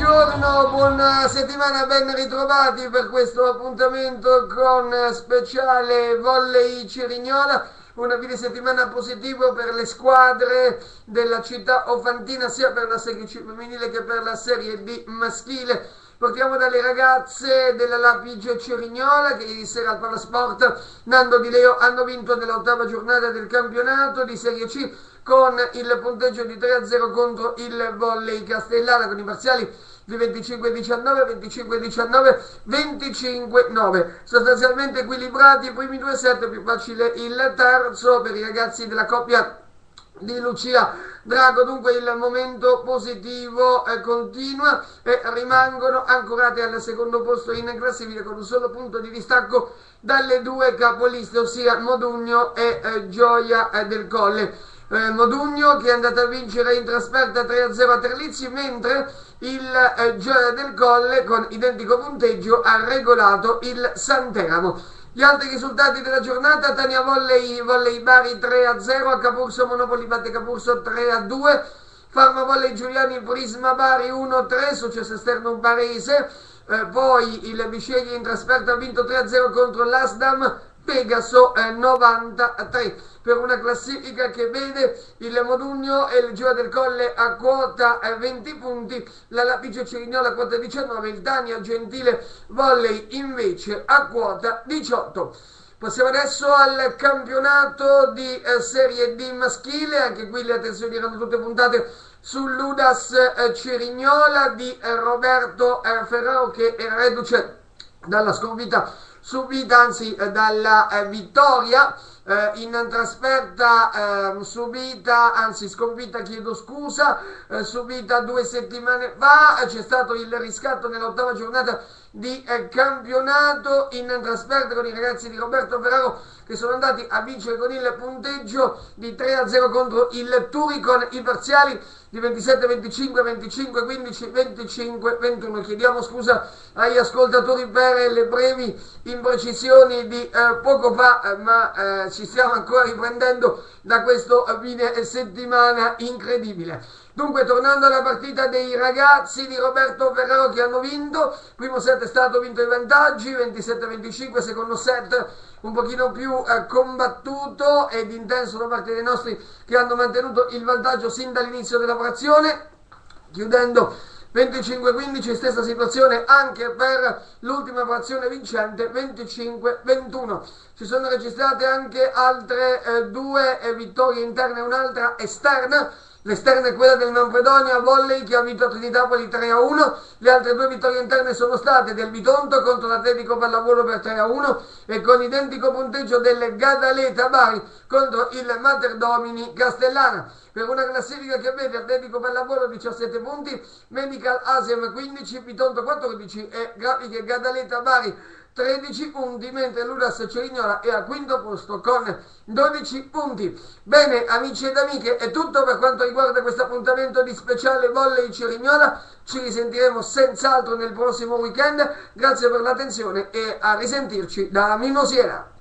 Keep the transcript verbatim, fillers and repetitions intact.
Buongiorno, buona settimana, ben ritrovati per questo appuntamento con speciale Volley Cerignola. Una fine settimana positivo per le squadre della città ofantina, sia per la Serie C femminile che per la Serie D maschile. Partiamo dalle ragazze della Lapige Cerignola che ieri sera al Palasport Nando Di Leo hanno vinto nell'ottava giornata del campionato di Serie C con il punteggio di tre a zero contro il Volley Castellana, con i parziali di venticinque a diciannove, venticinque a diciannove, venticinque a nove. Sostanzialmente equilibrati i primi due set, più facile il terzo per i ragazzi della coppia di Lucia Drago. Dunque il momento positivo eh, continua e rimangono ancorate al secondo posto in classifica con un solo punto di distacco dalle due capoliste, ossia Modugno e eh, Gioia eh, del Colle. Eh, Modugno che è andata a vincere in trasferta tre a zero a Terlizzi, mentre il eh, Gioia del Colle con identico punteggio ha regolato il Santeramo. Gli altri risultati della giornata: Tania Volley, Volley Bari tre a zero, a Capurso Monopoli batte Capurso tre a due, Farma Volley Giuliani Prisma Bari uno a tre, successo esterno barese. Eh, poi il Bisceglie in trasferta ha vinto tre a zero contro l'Asdam Pegaso eh, novantatré, per una classifica che vede il Modugno e il Gioia del Colle a quota eh, venti punti, la Lapige Cerignola a quota diciannove, il Tania Gentile Volley invece a quota diciotto. Passiamo adesso al campionato di eh, Serie D maschile. Anche qui le attenzioni erano tutte puntate sull'Udas eh, Cerignola di eh, Roberto eh, Ferraro, che è reduce dalla sconfitta subita, anzi eh, dalla eh, vittoria eh, in trasferta eh, subita, anzi sconfitta, chiedo scusa, eh, subita due settimane fa. C'è stato il riscatto nell'ottava giornata di eh, campionato in trasferta con i ragazzi di Roberto Ferraro, che sono andati a vincere con il punteggio di tre a zero contro il Turi, con i parziali di ventisette a venticinque, venticinque a quindici, venticinque a ventuno. Chiediamo scusa agli ascoltatori per le brevi imprecisioni di eh, poco fa, eh, ma eh, ci stiamo ancora riprendendo da questo fine settimana incredibile. Dunque, tornando alla partita dei ragazzi di Roberto Ferraro che hanno vinto, primo set è stato vinto ai vantaggi, ventisette a venticinque, secondo set un pochino più eh, combattuto ed intenso da parte dei nostri, che hanno mantenuto il vantaggio sin dall'inizio della frazione, chiudendo venticinque a quindici, stessa situazione anche per l'ultima frazione vincente, venticinque a ventuno. Si sono registrate anche altre eh, due eh, vittorie interne e un'altra esterna. L'esterna è quella del Manfredonia Volley, che ha vinto a Trinitapoli tre a uno. Le altre due vittorie interne sono state del Bitonto contro l'Atletico Pallavolo per tre a uno e con identico punteggio del Gadaleta Bari contro il Mater Domini Castellana, per una classifica che vede Atletico Pallavolo diciassette punti, Medical Asem quindici, Bitonto quattordici e Grafiche Gadaleta Bari tredici punti, mentre l'Udas Cerignola è al quinto posto con dodici punti. Bene, amici ed amiche, è tutto per quanto riguarda questo appuntamento di speciale Volley Cerignola. Ci risentiremo senz'altro nel prossimo weekend. Grazie per l'attenzione e a risentirci da Mimosiera.